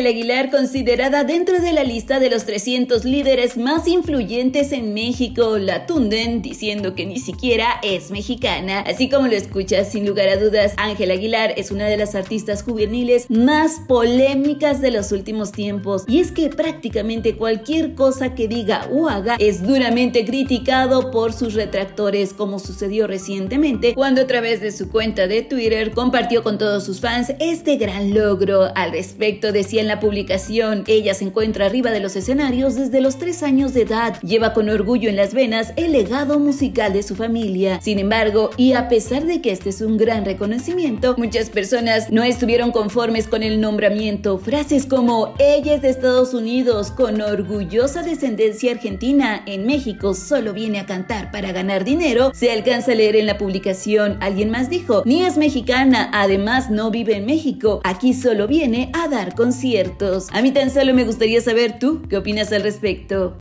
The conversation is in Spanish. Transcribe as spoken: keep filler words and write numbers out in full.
Ángela Aguilar, considerada dentro de la lista de los trescientos líderes más influyentes en México, la tunden diciendo que ni siquiera es mexicana. Así como lo escuchas, sin lugar a dudas, Ángela Aguilar es una de las artistas juveniles más polémicas de los últimos tiempos, y es que prácticamente cualquier cosa que diga o haga es duramente criticado por sus retractores, como sucedió recientemente cuando a través de su cuenta de Twitter compartió con todos sus fans este gran logro. Al respecto decía en la publicación: ella se encuentra arriba de los escenarios desde los tres años de edad, lleva con orgullo en las venas el legado musical de su familia. Sin embargo, y a pesar de que este es un gran reconocimiento, muchas personas no estuvieron conformes con el nombramiento. Frases como "ella es de Estados Unidos, con orgullosa descendencia argentina, en México solo viene a cantar para ganar dinero", se alcanza a leer en la publicación. Alguien más dijo: "ni es mexicana, además no vive en México, aquí solo viene a dar conciertos". A mí tan solo me gustaría saber tú qué opinas al respecto.